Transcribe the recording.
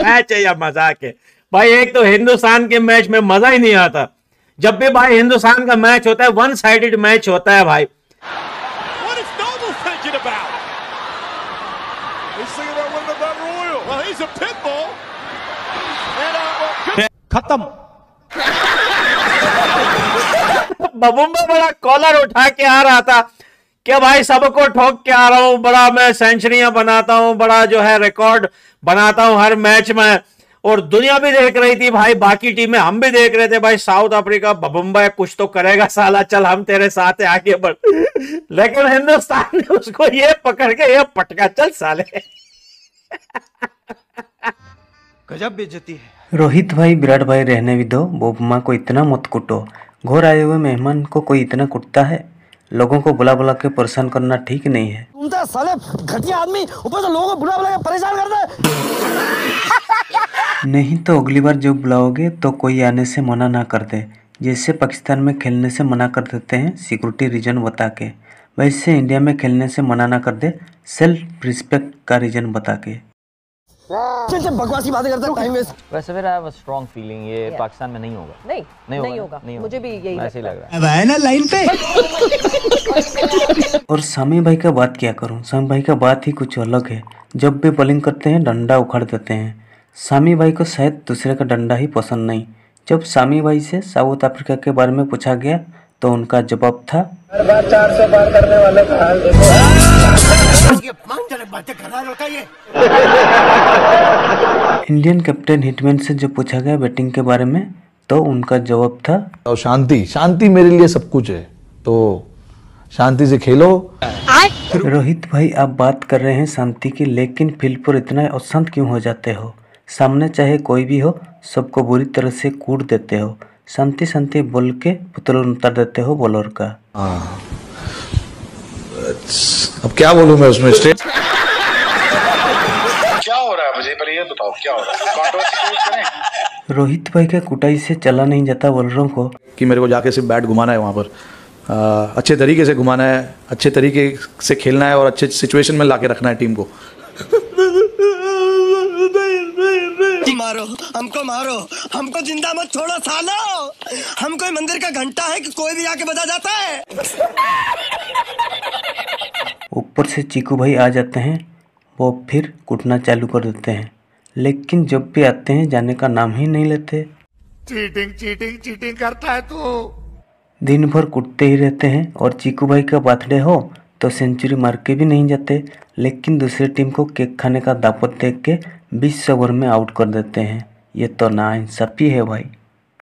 Match है या मजाक है भाई? एक तो हिंदुस्तान के मैच में मजा ही नहीं आता। जब भी भाई हिंदुस्तान का मैच होता है वन साइडेड मैच होता है भाई। खत्म। बबुम्बा बड़ा कॉलर उठा के आ रहा था कि भाई सबको ठोक के आ रहा हूं, बड़ा मैं सेंचुरियां बनाता हूं, बड़ा जो है रिकॉर्ड बनाता हूं हर मैच में। और दुनिया भी देख रही थी भाई, बाकी टीमें, हम भी देख रहे थे भाई। साउथ अफ्रीका बबुम्बा कुछ तो करेगा साला, चल हम तेरे साथ है, आगे बढ़। लेकिन हिंदुस्तान ने उसको ये पकड़ के ये पटका, चल साले। गजब बेइज्जती है। रोहित भाई, विराट भाई रहने भी दो, बबुम्बा को इतना मत कुटो। घर आए हुए मेहमान को कोई इतना कुटता है? लोगों को बुला बुला के परेशान करना ठीक नहीं है। तुम तो साले घटिया आदमी, ऊपर से लोगों को बुला बुला के परेशान करता है। नहीं तो अगली बार जब बुलाओगे तो कोई आने से मना ना कर दे, जैसे पाकिस्तान में खेलने से मना कर देते हैं सिक्योरिटी रीजन बता के, वैसे इंडिया में खेलने से मना ना कर दे सेल्फ रिस्पेक्ट का रीजन बता के। चल बकवासी बातें करता है, टाइम वेस्ट। वैसे फिर I have a strong feeling ये पाकिस्तान में नहीं होगा। नहीं होगा। मुझे भी यही ऐसे लग रहा है ना लाइन पे। और सामी भाई का बात क्या करूं, सामी भाई का बात ही कुछ अलग है। जब भी बॉलिंग करते हैं डंडा उखाड़ देते हैं। सामी भाई को शायद दूसरे का डंडा ही पसंद नहीं। जब सामी भाई से साउथ अफ्रीका के बारे में पूछा गया तो उनका जवाब था, 400 पार करने वालों का हाल देखो। इंडियन कैप्टन हिटमैन से जब पूछा गया बैटिंग के बारे में तो उनका जवाब था, और शांति मेरे लिए सब कुछ है, तो शांति से खेलो। रोहित भाई, आप बात कर रहे हैं शांति की, लेकिन फील्ड पर इतना अशांत क्यों हो जाते हो? सामने चाहे कोई भी हो सबको बुरी तरह से कूट देते हो। शांति शांति बोल के पुतल उतार देते हो बॉलर का। अब क्या बोलूं मैं उसमें? क्या हो रहा है मुझे पर ये बताओ, क्या हो रहा है? कंट्रोवर्सी करें। रोहित भाई का कुटाई से चला नहीं जाता बॉलरों को कि मेरे को जाके सिर्फ बैट घुमाना है वहाँ पर, अच्छे तरीके से घुमाना है, अच्छे तरीके से खेलना है और अच्छे सिचुएशन में लाके रखना है टीम को। मारो हमको जिंदा मत छोड़ो सालो। हम कोई मंदिर का घंटा है कि कोई भी आके बजा जाता है। ऊपर से चीकू भाई आ जाते हैं, वो फिर कुटना चालू कर देते हैं। लेकिन जब भी आते हैं जाने का नाम ही नहीं लेते। चीटिंग करता है तू। दिन भर कुटते ही रहते हैं और चीकू भाई का बर्थडे हो तो सेंचुरी मार के भी नहीं जाते, लेकिन दूसरी टीम को केक खाने का दावत देख के 20 ओवर में आउट कर देते हैं। ये तो नाइंसाफी है भाई।